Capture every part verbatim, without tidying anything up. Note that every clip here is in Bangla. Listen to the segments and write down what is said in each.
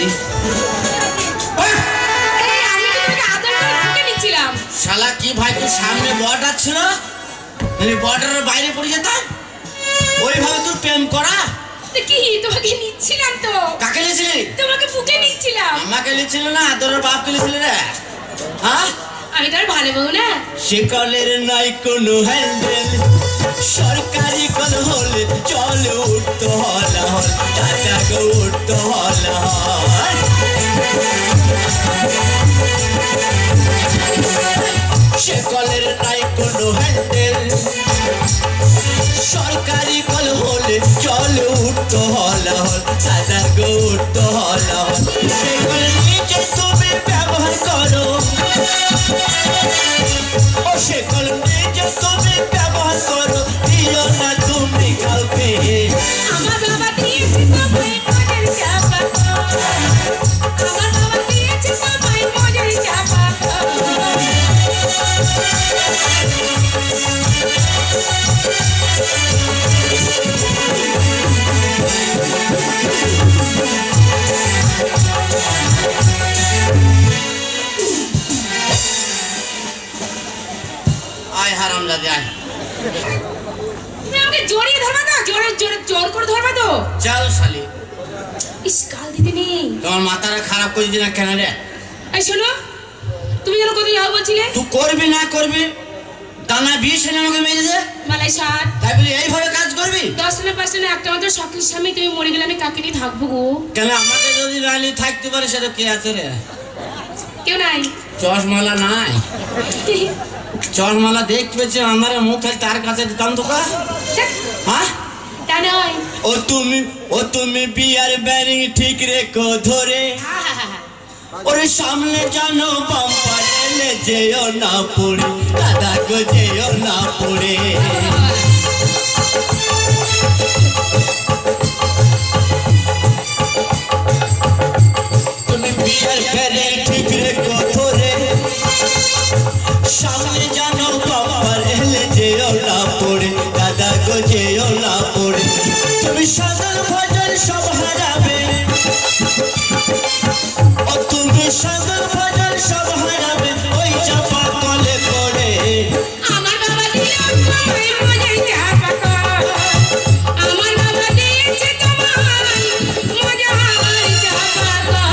শালি শালা কি ভাই তুই সামনে বর্ডার ছিল বর্ডারের বাইরে পড়ে যেতাম ওইভাবে তুই প্রেম করা কি তোমাকে নিচ্ছিলাম তো কাকে নিয়েছিলি তোমাকে বুকে নিচ্ছিলাম আমাকে নিচ্ছিল না তোর বাপকে নিয়েছিলি রে হ্যাঁ আমি তোর ভালো বউ না শিকলের নাই কোনো হ্যান্ডেল সরকারি কল হলে চলে উঠতো হলা হল টাকা উঠতো হলা হল শিকলের নাই কোনো হ্যান্ডেল সরকারি কল হলে চলে উঠতো হলা হল টাকা উঠতো হলা হল শিকল নিজে তুমি ব্যবহার করো ও শিকল নিজে তুমি ব্যবহার করো দিও না তুমি কাউকে আমার বাবা দিয়েছে তোমায় মনের চাপা আমার বাবা দিয়েছে তোমায় মনের চাপা আয় হারাম দাদি আয় তুমি আমাকে জড়িয়ে ধরবা তো জোরে জোরে জোর করে ধরবা তো চল শালি ইস কাল দিতে নেই তোমার মাথাটা খারাপ করে দিনা কেন রে এই শোনো তুমি যেন কোথায় যাও বলছিলে তুই করবি না করবি দানা বিষ এনে আমাকে মেরে দে মালাই সাত তাই বলি এইভাবে কাজ করবি দশ না পাঁচ না একটা মাত্র শখের স্বামী তুমি মরে গেলে আমি কাকে নিয়ে থাকবো গো কেন আমাকে যদি রানী থাকতে পারে সেটা কে আছে রে কেউ নাই চশমালা নাই চশমালা দেখতে পেয়েছি আমার মুখ তার কাছে দিতাম তো কা হ্যাঁ তা নয় ও তুমি ও তুমি বিয়ার ব্যারিং ঠিক রেখো ধরে ওরে সামনে জানো বাম্পার এলে যেও না পড়ে দাদা গো যেও না পড়ে তুমি বিয়ার ব্যারিং ঠিক রেখো ধরে সামনে জানো বাম্পার এলে যেও না পড়ে দাদা গো যেও না পড়ে তুমি সাজার ভজন সব হারাবে ও তুমি সাজার ভজন সব হারাবে ওই চাপা কলে পড়ে আমার বাবা দিয়েছে তোমায় মনের চাপা আমার বাবা দিয়েছে তোমায় মনের চাপা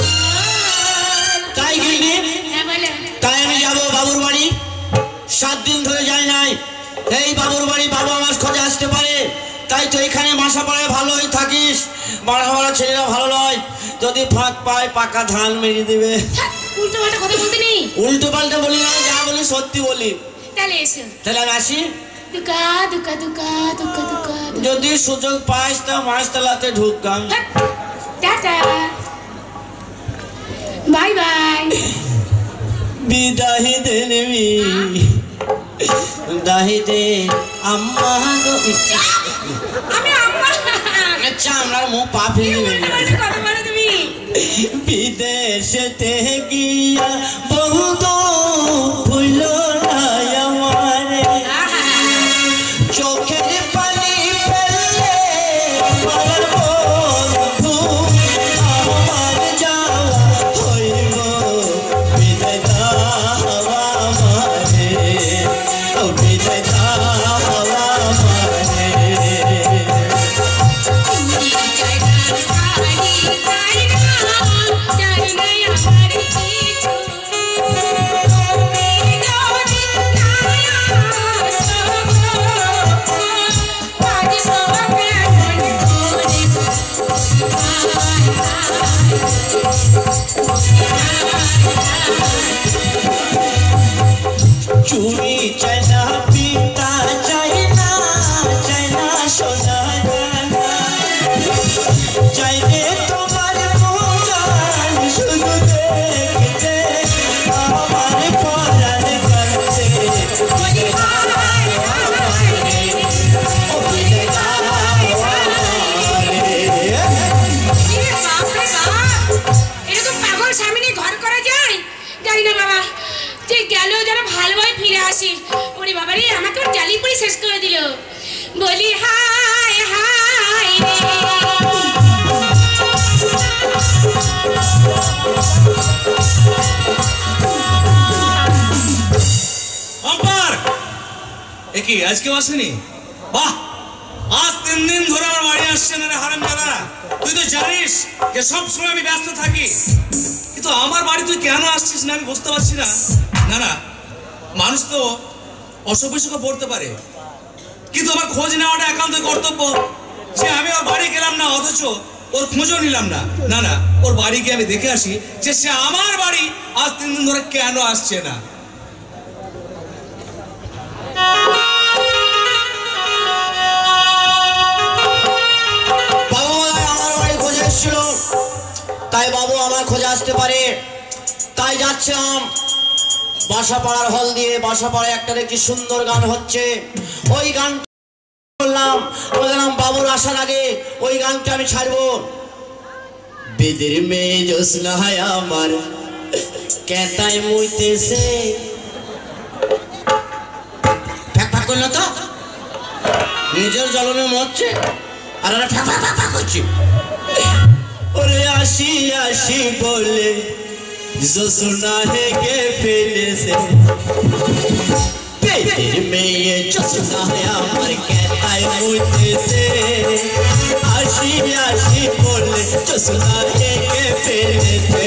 তাই গিয়ে হ্যাঁ বলে তাই আমি যাবো বাবুর বাড়ি সাত দিন ধরে যাই নাই এই বাবুর বাড়ি বাবা আমার খোঁজে আসতে পারে তাই তো এখানে বাসা পাড়ায় ভালোই থাকিস বাসা পাড়া ছেলেরা ভালো নয় যদি ফাঁক পায় পাকা ধান মেরে দেবে উল্টো পাল্টা কথা বলতে নেই উল্টো পাল্টা বলি না যা বলি সত্যি বলি তাহলে এসো তাহলে আমি আসি দুকা দুকা দুকা দুকা দুকা যদি সুযোগ পাইস তা মাছতলাতে ঢুকতাম টাটা বাই বাই বিদাহি দে নেবি দাহি দে আম্মা গো আমি আম্মা আচ্ছা আমরা মুখ পা ফেলে দেবে কথা বলো তুমি বিদেশেতে গিয়া বন্ধু ভুল নাই আমারে চোখের পানি ফেললে আমার বন্ধু আমার যাওয়া হইব বিদায় দাও আমারে ও বিদায় দাও আমারে চুরি চাই না পিতা চাই না চাই না সোনা চাই রে তোমার মুখান শুধু দেখতে আমার পরাণ কাছে এরকম পাগল স্বামী নিয়ে ঘর করা যায় জানি না বাবা যে গেল যেন ভালোভাবে ফিরে আসি ওরে বাবা রে আমাকে ওর জালি পুরি শেষ করে দিল বলি হাই হাই রে কি আজকেও আসেনি? বাহ, আজ তিন দিন ধরে আমার বাড়ি আসছে না রে হারামজাদা। তুই তো জানিস যে সব সময় আমি ব্যস্ত থাকি, কিন্তু আমার বাড়ি তুই কেন আসছিস না আমি বুঝতে পারছি না। না না, মানুষ তো অসুখ বিসুখে পড়তে পারে, কিন্তু আমার খোঁজ নেওয়াটা একান্ত কর্তব্য। যে আমি ওর বাড়ি গেলাম না, অথচ ওর খোঁজও নিলাম না। না না, ওর বাড়ি গিয়ে আমি দেখে আসি যে সে আমার বাড়ি আজ তিন দিন ধরে কেন আসছে না। বাবু আমার বাড়ি খোঁজে এসেছিল, তাই বাবু আমার খোঁজে আসতে পারে, তাই যাচ্ছিলাম বাসাপাড়ার হল দিয়ে। বাসাপাড়ায় একটা কি সুন্দর গান হচ্ছে, ওই গান করলাম। বললাম বাবুর আসার আগে ওই গানটা আমি ছাড়বো। বেদের মেয়ে জোসনা হয় আমার কেতায় মুইতেছে, ফ্যাক করলো তো নিজের জ্বলনে মরছে আর ওরা ফ্যাক ফ্যাক ফ্যাক করছে। ওরে আসি আসি বলে জোসনা হেগে ফেলেছে, বেদের মেয়ে জোসনা হয় আমার কেতায় মুইতেছে। আসি আসি বলে জোসনা হেগে ফেলেছে।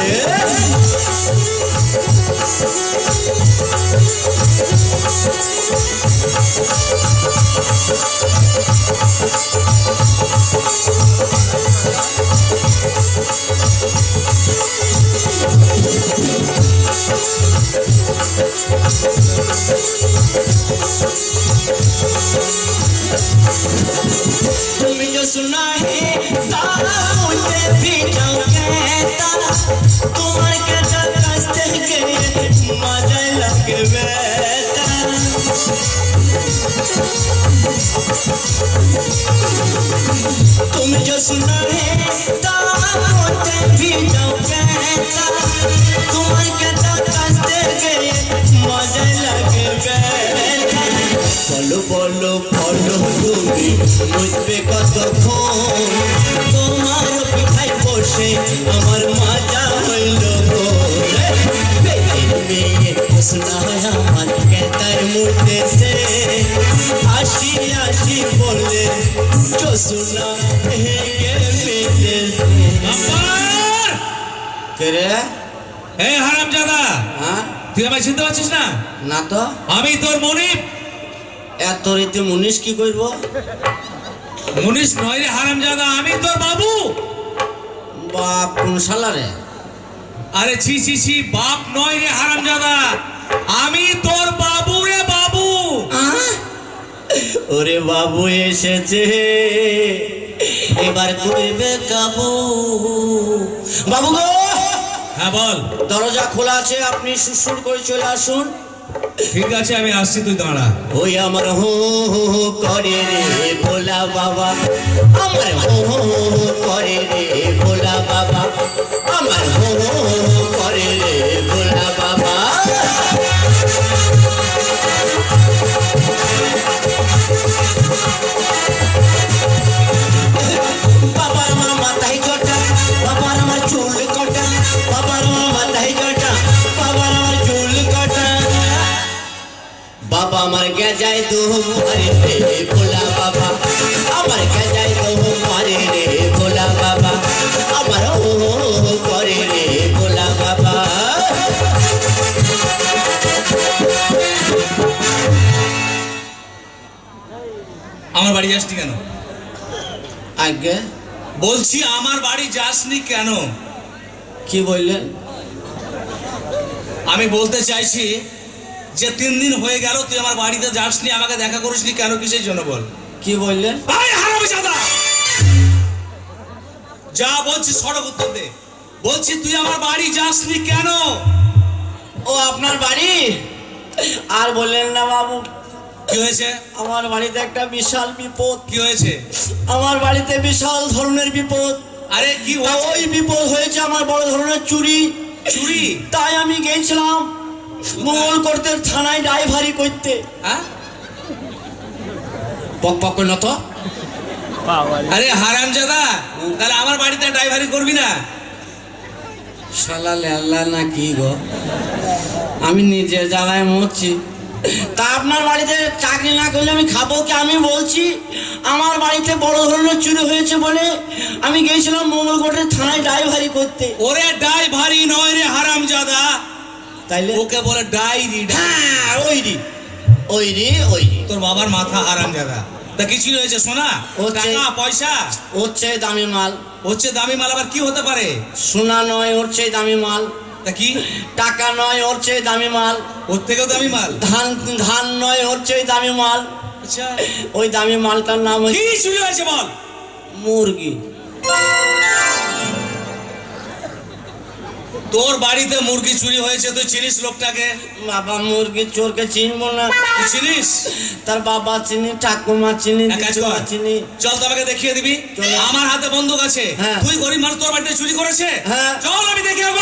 তুমি जो सुना है तारा मुझे भी जाओ कहता, तुम्हारे कहता कस्ते के मजा लगे बेटा। तुम जो सुना है तारा मुझे भी जाओ कहता, तुम्हारे कहता कस्ते के मजा लगे बेटा। बोलो बोलो बोलो তুমি বুঝবে কতক্ষণ, তোমার পিঠায় বসে আমার মাজা হইল গো। মেয়ে শোনা আমার কেতার মুঠেছে, আসি আসি বলে জোসনা হেগে মিটেছে। কে রে? হে হারামজাদা, হ্যাঁ তুই আমায় চিনতে পারছিস না? না তো। আমি তোর মনিব। এত রীতি মুনিশ কি করব? মুনিশ নয় রে হারামজাদা, আমি তোর বাবু। বাপ কোন শালা রে? আরে ছি ছি ছি, বাপ নয় রে হারামজাদা, আমি তোর বাবু রে বাবু। ওরে বাবু এসেছে, এবার করবে কাবু। বাবু গো। হ্যাঁ বল। দরজা খোলা আছে, আপনি সুসুর করে চলে আসুন। ঠিক আছে, আমি আসছি, তুই দাঁড়া। ওই আমার হো হো করে রে ভোলা বাবা, আমার হো হো করে রে ভোলা বাবা, আমার হো হো করে রে ভোলা বাবা। বাবার আমার মাথায় জটা, বাবার আমার চুল কটা, বাবার আমার মাথায় জটা, বাবার আমার চুল কটা। বাবা আমার গেজায় দু মারে রে ভোলা বাবা, আমার গেজায় দু মারে রে ভোলা বাবা, আমার ও করে রে ভোলা বাবা। আমার বাড়ি যাসনি কেন? আগে বলছি আমার বাড়ি যাসনি কেন? কি বললেন? আমি বলতে চাইছি যে তিন দিন হয়ে গেল তুই আমার বাড়িতে যাসনি, আমাকে দেখা করিসনি কেন, কিসের জন্য বল? কি বললেন? ভাই হারামজাদা, যা বলছি সড়ক উত্তর দে। বলছি তুই আমার বাড়ি যাসনি কেন? ও আপনার বাড়ি? আর বললেন না বাবু। কি হয়েছে? আমার বাড়িতে একটা বিশাল বিপদ। কি হয়েছে? আমার বাড়িতে বিশাল ধরনের বিপদ। আরে কি তা হয়েছে? ওই বিপদ হয়েছে আমার বড় ধরনের চুরি। চুরি? তাই আমি গেছিলাম মঙ্গল করতে থানায় ড্রাইভারি করতে। হ্যাঁ পক পক করল তো। আরে হারামজাদা, তাহলে আমার বাড়িতে ড্রাইভারি করবি না? শালা লেল্লা না কি গো, আমি নিজের জায়গায় মরছি তা আপনার বাড়িতে চাকরি না করলে আমি খাবো কি? আমি বলছি আমার বাড়িতে বড় ধরনের চুরি হয়েছে বলে আমি গিয়েছিলাম মঙ্গলকোটের থানায় ড্রাইভারি করতে। ওরে ড্রাইভারি নয় রে হারামজাদা, তাইলে ওকে বলে ডাইরি। হ্যাঁ ওই রি ওই রি ওই রি তোর বাবার মাথা হারামজাদা। তা কি চুরি হয়েছে সোনা? হচ্ছে- টাকা পয়সা? হচ্ছে দামি মাল। হচ্ছে দামি মাল, আবার কি হতে পারে? সোনা নয়, ওর চেয়ে দামি মাল। তা কি? টাকা নয়, ওর চেয়ে দামি মাল। ওর থেকেও দামি মাল? ধান ধান নয়, ওর চেয়ে দামি মাল। আচ্ছা, ওই দামি মালটার নাম কি হচ্ছে চুরি হয়েছে বল? মুরগি। তোর বাড়িতে মুরগি চুরি হয়েছে, তুই চিনিস লোকটাকে? বাবা মুরগি চোরকে চিনবো না? তুই চিনিস? তার বাবা চিনি, ঠাকুমা চিনি, এক কাজ দিদিমা কর, চিনি। চল তো আমাকে দেখিয়ে দিবি। চলো। আমার হাতে বন্দুক আছে। হ্যাঁ। তুই গরিব মানুষ, তোর বাড়িতে চুরি করেছে? হ্যাঁ। চল আমি দেখে